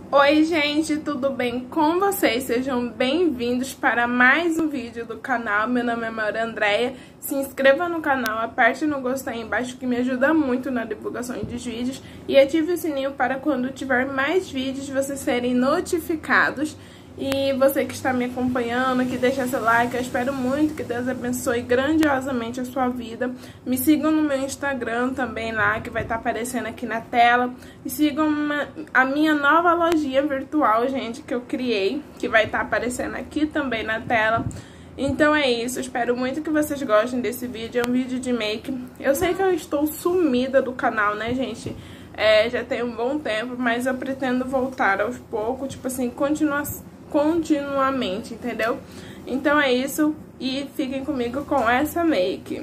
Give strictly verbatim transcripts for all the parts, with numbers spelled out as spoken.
Oi gente, tudo bem com vocês? Sejam bem-vindos para mais um vídeo do canal. Meu nome é Maura Andréia. Se inscreva no canal, aperte no gostei aí embaixo que me ajuda muito na divulgação dos vídeos. E ative o sininho para quando tiver mais vídeos vocês serem notificados. E você que está me acompanhando, que deixa seu like, eu espero muito que Deus abençoe grandiosamente a sua vida. Me sigam no meu Instagram também lá, que vai estar aparecendo aqui na tela. E sigam uma, a minha nova lojinha virtual, gente, que eu criei, que vai estar aparecendo aqui também na tela. Então é isso, espero muito que vocês gostem desse vídeo, é um vídeo de make. Eu sei que eu estou sumida do canal, né, gente? É, já tem um bom tempo, mas eu pretendo voltar aos poucos, tipo assim, continuar... continuamente, entendeu? Então é isso, e fiquem comigo com essa make.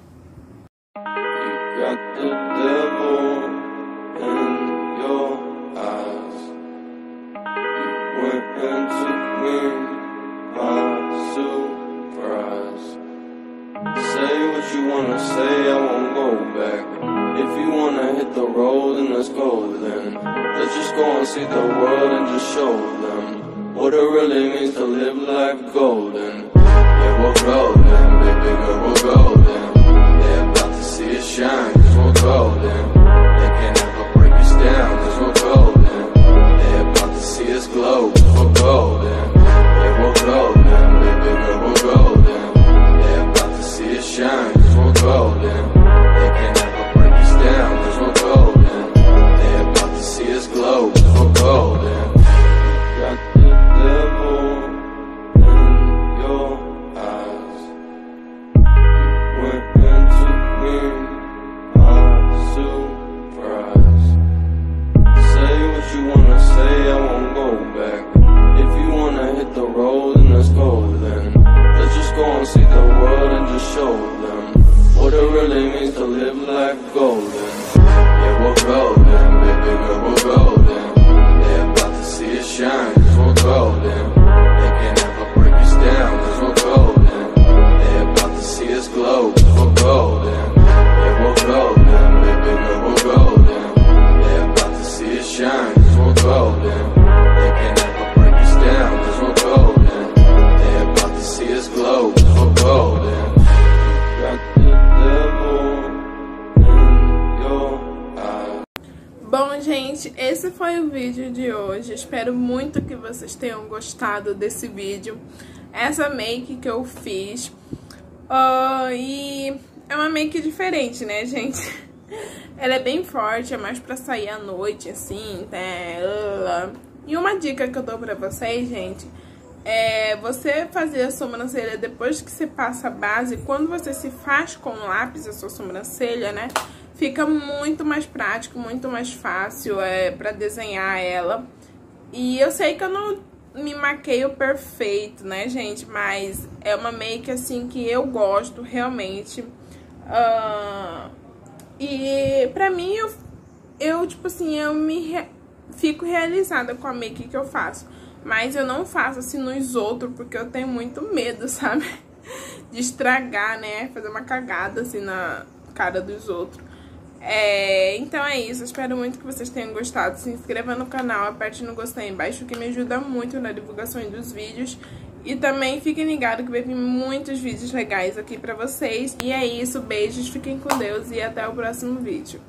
What it really means to live life golden. Yeah, we're golden, baby girl, we're golden. They're about to see us shine, cause we're golden. They can't ever break us down, cause we're golden. They're about to see us glow, cause we're golden. Yeah, we're golden, baby girl, we're golden. They're about to see us shine, cause we're golden. They can't ever break us down, cause we're golden. They're about to see us glow, cause we're golden. Got the devil in your eyes. You went into me, my surprise. Say what you wanna say, I won't go back. If you wanna hit the road, then let's go then. Let's just go and see the world and just show them what it really means to live life golden. Yeah, we're golden, baby girl, we're golden. They're about to see us shine, cause we're golden. They can't ever break us down, cause we're golden. They're about to see us glow, cause we're golden. Yeah, we're golden, baby girl, we're golden. They're about to see us shine, cause we're golden. They can't ever break us down, cause we're golden. They're about to see us glow, cause we're golden. Got the devil in your eyes. Bom, gente, esse foi o vídeo de hoje. Espero muito que vocês tenham gostado desse vídeo. Essa make que eu fiz. Uh, e é uma make diferente, né, gente? Ela é bem forte, é mais pra sair à noite, assim, né? E uma dica que eu dou pra vocês, gente, é você fazer a sobrancelha depois que você passa a base. Quando você se faz com lápis a sua sobrancelha, né? Fica muito mais prático, muito mais fácil é, pra desenhar ela. E eu sei que eu não me maqueio perfeito, né, gente? Mas é uma make, assim, que eu gosto realmente. Uh, e pra mim, eu, eu, tipo assim, eu me re... fico realizada com a make que eu faço. Mas eu não faço, assim, nos outros, porque eu tenho muito medo, sabe? De estragar, né? Fazer uma cagada, assim, na cara dos outros. É, então é isso, espero muito que vocês tenham gostado. Se inscreva no canal, aperte no gostei aí embaixo, que me ajuda muito na divulgação dos vídeos. E também fiquem ligados que vai vir muitos vídeos legais aqui pra vocês. E é isso, beijos, fiquem com Deus e até o próximo vídeo.